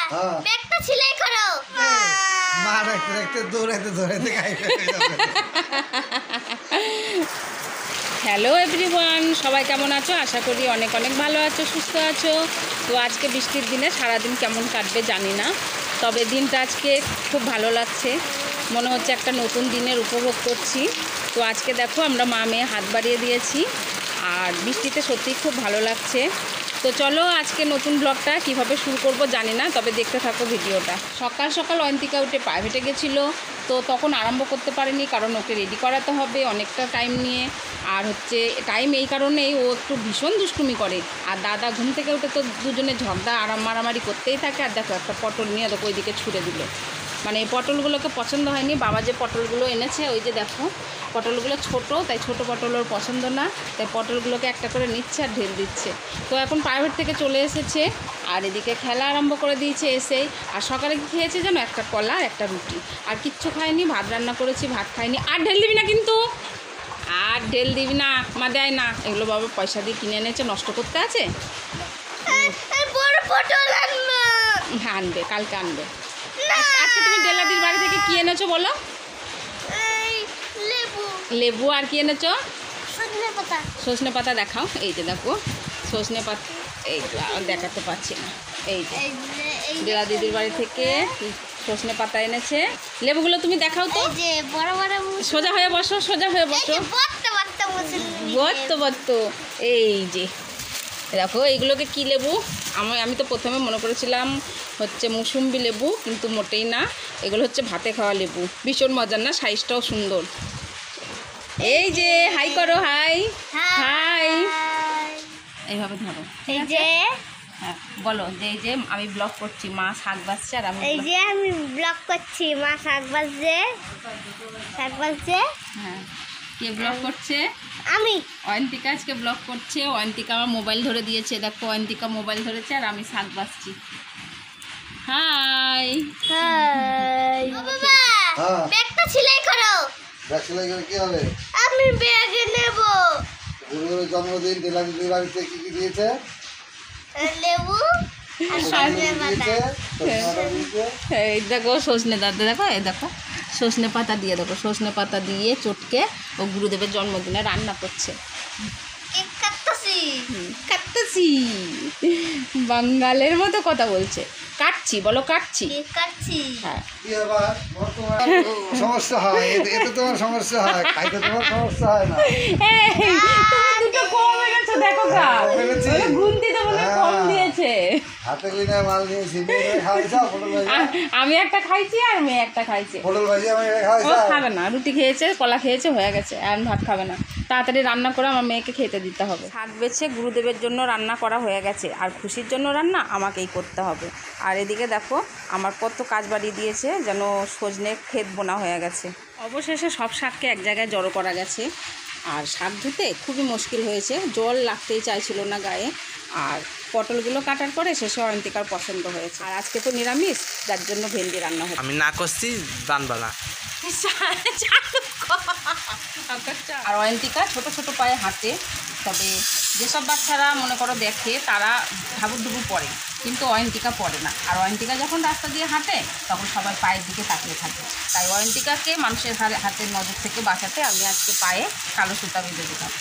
ব্যাগটা ছিলাই করো। মা দেখতে দেখতে দৌড়াইতে দৌড়াইতে খাইবে। হ্যালো এভরিওয়ান, সবাই কেমন আছো? আশা করি অনেক অনেক ভালো আছো, সুস্থ আছো। তো আজকে বৃষ্টির দিনে সারাদিন কেমন কাটবে জানি না, তবে দিনটা আজকে খুব ভালো লাগছে, মনে হচ্ছে একটা নতুন দিনের উপভোগ করছি। তো আজকে দেখো আমরা মা মেয়ে হাত বাড়িয়ে দিয়েছি, আর বৃষ্টিতে সত্যিই খুব ভালো লাগছে। তো চলো আজকে নতুন ব্লগটা কিভাবে শুরু করব জানি না, তবে দেখতে থাকো ভিডিওটা। সকাল সকাল অয়ন্তিকা উঠে প্রাইভেটে গেছিলো, তো তখন আরম্ভ করতে পারিনি, কারণ ওকে রেডি করাতে হবে অনেকটা টাইম নিয়ে। আর হচ্ছে টাইম এই কারণেই ও একটু ভীষণ দুষ্টুমি করে, আর দাদা ঘুম থেকে উঠে তো দুজনে ঝগড়া মারামারি করতেই থাকে। আর দেখো একটা পটল নিয়ে দেখো ওইদিকে ছুঁড়ে দিল, মানে এই পটলগুলোকে পছন্দ হয়নি। বাবা যে পটলগুলো এনেছে ওই যে দেখো পটলগুলো ছোট, তাই ছোট পটল ওর পছন্দ না, তাই পটলগুলোকে একটা করে নিচ্ছে আর ঢেল দিচ্ছে। তো এখন প্রাইভেট থেকে চলে এসেছে, আর এদিকে খেলা আরম্ভ করে দিয়েছে এসেই। আর সকালে কি খেয়েছে যেন, একটা কলা আর একটা রুটি, আর কিচ্ছু খায়নি। ভাত রান্না করেছি, ভাত খায়নি। আর ঢেল দিবি না কিন্তু, আর ঢেল দিবি না, মা দেয় না এগুলো, বাবা পয়সা দিয়ে কিনে এনেছে, নষ্ট করতে আছে। হ্যাঁ আনবে, কালকে আনবে। আজকে তুমি ডেলাদির বাড়ি থেকে কি এনেছো বলো? লেবু, আর কি এনেছো? সজনে পাতা দেখাও, এই যে দেখো সজনে পাতা, এই দেখাতে পারছি না, এই যে ডেলা দিদির বাড়ি থেকে সজনে পাতা এনেছে। লেবুগুলো তুমি দেখাও তো, সোজা হয়ে বসো, সোজা হয়ে বসো, বত্ত। এই যে দেখো এইগুলোকে কি লেবু, আমি তো প্রথমে মনে করেছিলাম হচ্ছে মুসুম্বি লেবু, কিন্তু মোটেই না, এগুলো হচ্ছে ভাতে খাওয়া লেবু। ভীষণ মজার না, সাইজটাও সুন্দর। এই যে হাই করো, হাই হাই, এইভাবে ধরো, এই যে হ্যাঁ বলো যে এই যে আমি ব্লগ করছি, মা শাক বাজছে, আর আমি এই যে আমি ব্লগ করছি, মা শাক বাজছে। হ্যাঁ, কে ব্লগ করছে? আমি। অয়ন্তিকা আজকে ব্লগ করছে। অয়ন্তিকা আমার মোবাইল ধরে দিয়েছে, দেখো অয়ন্তিকা মোবাইল ধরেছে, আর আমি শাক বাজছি। হাই হাই বাবা, ব্যাগটা ছিলাই করো। ব্যাগ সেলাই করে কি হবে? আমি ব্যাগে নেব। গুরুর জন্মদিন ডেলা দিদির বাড়িতে কি কি দিয়েছে? লেবু আর সজনে পাতা। এই দেখো সজনে দাদা, দেখো এই দেখো সজনে পাতা দিয়ে, দেখো সজনে পাতা দিয়ে চটকে ও গুরুদেবের জন্মদিনে রান্না করছে। কাটতেছি, বাঙালের মতো কথা বলছে। কাটছি বলো, কাটছি। হ্যাঁ সমস্যা হয়, এতে তোমার সমস্যা হয়, খাইতে তোমার সমস্যা হয় না। দুটো কম হয়ে গেছে, দেখো গুনতি তো বলে কম দিয়েছে। হাতে লিনা মাল নিয়েছি, আমি একটা খাইছি আর মেয়ে একটা খাইছে। পটল ভাজি আমি ও খাবে না, রুটি খেয়েছে, কলা খেয়েছে, হয়ে গেছে, এখন ভাত খাবে না। তাড়াতাড়ি রান্না করে আমার মেয়েকে খেতে দিতে হবে। শাক বেছে গুরুদেবের জন্য রান্না করা হয়ে গেছে, আর খুশির জন্য রান্না আমাকেই করতে হবে। আর এদিকে দেখো আমার কত কাজ বাড়িয়ে দিয়েছে, যেন সজনে ক্ষেত বোনা হয়ে গেছে। অবশেষে সব শাককে এক জায়গায় জড়ো করা গেছে, আর শাক ধুতে খুবই মুশকিল হয়েছে, জল লাগতেই চাইছিল না গায়ে। আর পটলগুলো কাটার পরে শেষে অয়ন্তিকার পছন্দ হয়েছে। আর আজকে তো নিরামিষ, যার জন্য ভেন্ডি রান্না হচ্ছে। আমি না করছি রানবালা। আর অয়ন্তিকা ছোট ছোট পায়ে হাঁটে, তবে যেসব বাচ্চারা মনে করো দেখে তারা ঢাবুডুবু পড়ে, কিন্তু অয়ন্তিকা পড়ে না। আর অয়ন্তিকা যখন রাস্তা দিয়ে হাঁটে তখন সবাই পায়ের দিকে তাকিয়ে থাকে, তাই অয়ন্তিকাকে মানুষের হাতের নজর থেকে বাঁচাতে আমি আজকে পায়ে কালো সুতা বেঁধে দিলাম।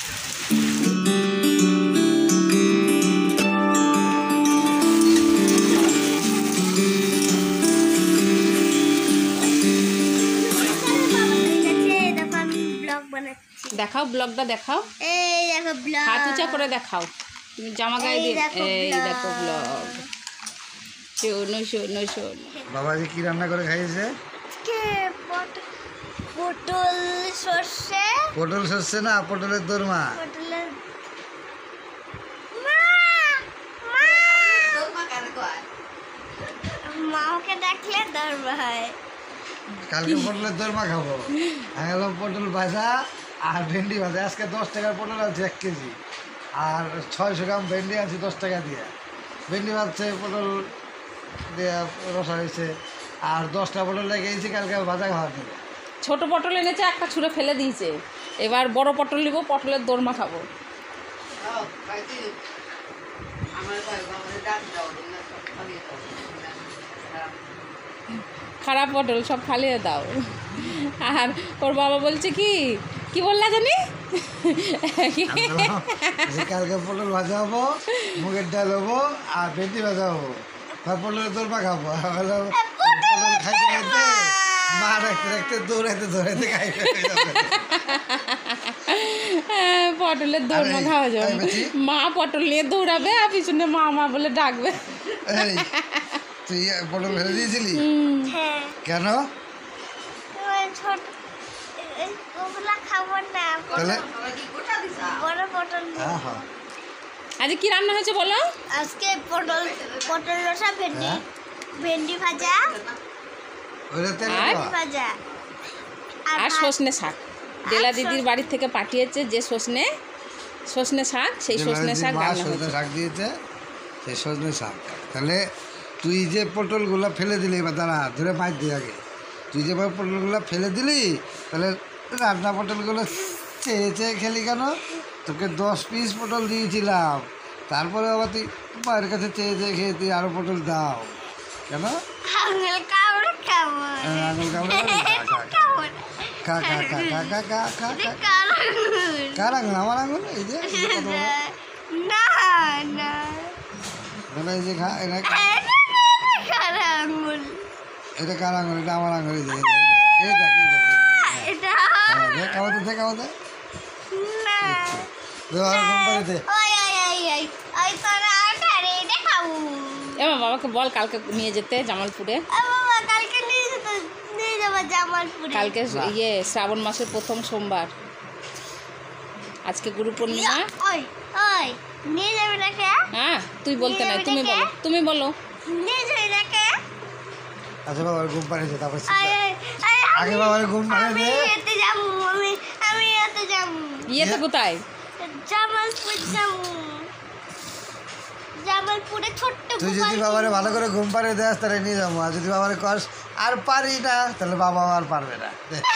দেখাও ব্লগটা, দেখাও, এই দেখো ব্লগ, হাত উঁচা করে দেখাও, তুমি জামা গায়ে দিয়ে, এই দেখো ব্লগ। শোনো শোনো শোনো, বাবাজি কি রান্না করে খাইয়েছে? পটল সর্ষে। পটল সর্ষে না, পটলের দোরমা। মাকে দেখলে দরমা হয়। কালকে পটলের দোরমা খাবো। আমি হলাম পটল ভাজা আর ভেন্ডি ভাজা। আজকে 10 টাকার পটল আছে 1 কেজি, আর 600 গ্রাম ভেন্ডি আছে 10 টাকা দিয়ে। ভেন্ডি ভাজছে, পটল দিয়ে রসা হয়েছে, আর 10টা পটল লেগেছি কালকে ভাজা খাওয়ার জন্য। ছোট পটল এনেছে, একটা ছুঁড়ে ফেলে দিয়েছে, এবার বড় পটল নিব, পটলের দোরমা খাবো। খারাপ পটল সব ফালিয়ে দাও। আর ওর বাবা বলছে কি বললা জানি, যে কালকে পটল ভাজা হবো, মুগের ডাল হবো আর ভেন্ডি ভাজা হবো, তার পটলের দোরমা খাবো। পটল খাইতে খাইতে মা রাখতে রাখতে দৌড়াইতে খাইতে পটলের দৌড়মা খাওয়া যাবে। মা পটল নিয়ে দৌড়াবে আর পিছনে মা বলে ডাকবে। এই তুই পটল ফেলে দিয়েছিলি হ্যাঁ কেন? ওই ছোট ওগুলা খাবো না, তাহলে বড় পটল নিয়ে। হ্যাঁ হ্যাঁ আজকে কি রান্না হয়েছে বলো? আজকে পটল রসা, হ্যাঁ? ভেন্ডি ভাজা, ওইটা তেল আর? দেওয়া? ভাজা আর ভাত। সজনে শাক ডেলা দিদির বাড়ির থেকে পাঠিয়েছে, যে সজনে শাক, সেই সজনে শাক মা রান্না সজনে হয়েছে। শাক দিয়েছে, সেই সজনে শাক। তাহলে তুই যে পটলগুলো ফেলে দিলি, এবার দাঁড়া ধরে মাছ দিয়ে আগে, তুই যে পটলগুলো ফেলে দিলি, তাহলে রান্না পটলগুলো চেয়ে খেলি কেন? তোকে 10 পিস পটল দিয়েছিলাম, তারপরে আবার তুই মায়ের কাছে চেয়ে খেয়ে তুই আরও পটল দাও কেন? আঙুল কামড়ে খাবো, আঙুল কামড়ে খাবো না। খা খা খা খা খা খা খা এটা খা। কার আঙুল? কার আঙুল? আমার আঙুল। এই যে কত বড়। না না বলে এই যে খা, এটা খা। এটা কার আঙুল? এটা কার আঙুল? এটা আমার আঙুল। এই দেখ, এই দেখ, এই দেখ। এটা খাওয়াতে খাওয়াতে না। ব্যবহার কোম্পানিতে ওই ওই ওই ওই ওই তোরা আটারে এটা খাবো। এবার বাবাকে বল কালকে নিয়ে যেতে জামালপুরে। বাবা কালকে নিয়ে যাবো জামালপুরে। কালকে শ্রাবণ মাসের প্রথম সোমবার, আজকে গুরু পূর্ণিমা। ওই ওই নিয়ে যাবে নাকি? হ্যাঁ তুই বলতে নাই, তুমি বলো। নিয়ে যাবে নাকি? আচ্ছা বাবার ঘুম পাড়িয়েছে, তারপর আগে আগে বাবার ঘুম আমি পাড়িয়ে দে। এতে যাবো, আমি এতে যাবো, ইয়েতে কোথায়? জামালপুর যাবো। জামালপুরে ছোট্ট তুই যদি বাবারে ভালো করে ঘুম পাড়িয়ে দেস তাহলে নিয়ে যাবো, আর যদি বাবারে কস আর পারি না তাহলে বাবা আর পারবে না।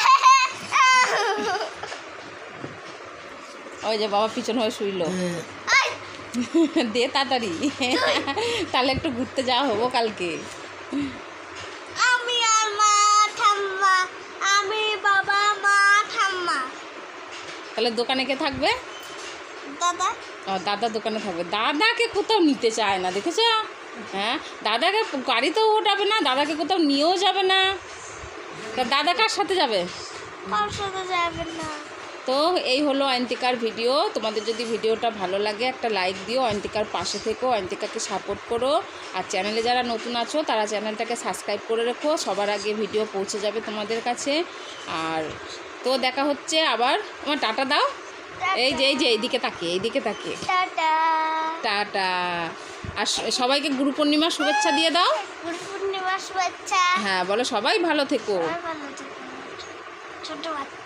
ওই যে বাবা পিছন হয়ে শুইলো। দে তাড়াতাড়ি, তাহলে একটু ঘুরতে যাওয়া হবো কালকে। আমি আর মা ঠাম্মা, আমি বাবা মা ঠাম্মা, তাহলে দোকানে কে থাকবে? দাদা। দাদা দোকানে থাকবে। দাদাকে কোথাও নিতে চায় না, দেখেছো? হ্যাঁ, দাদাকে গাড়িতেও ওঠাবে না, দাদাকে কোথাও নিয়েও যাবে না। তা দাদা কার সাথে যাবে? কার সাথে যাবেন না। তো এই হলো অয়ন্তিকার ভিডিও। তোমাদের যদি ভিডিওটা ভালো লাগে একটা লাইক দিও, অয়ন্তিকার পাশে থেকো, অয়ন্তিকাকে সাপোর্ট করো। আর চ্যানেলে যারা নতুন আছো তারা চ্যানেলটাকে সাবস্ক্রাইব করে রেখো, সবার আগে ভিডিও পৌঁছে যাবে তোমাদের কাছে। আর তো দেখা হচ্ছে আবার। আমার টাটা দাও। এই যে এইদিকে তাকিয়ে টাটা। টাটা। আর সবাইকে গুরু পূর্ণিমার শুভেচ্ছা দিয়ে দাও। গুরু পূর্ণিমার শুভেচ্ছা। হ্যাঁ বলো, সবাই ভালো থেকো। ভালো থেকো। ছোট বাচ্চা।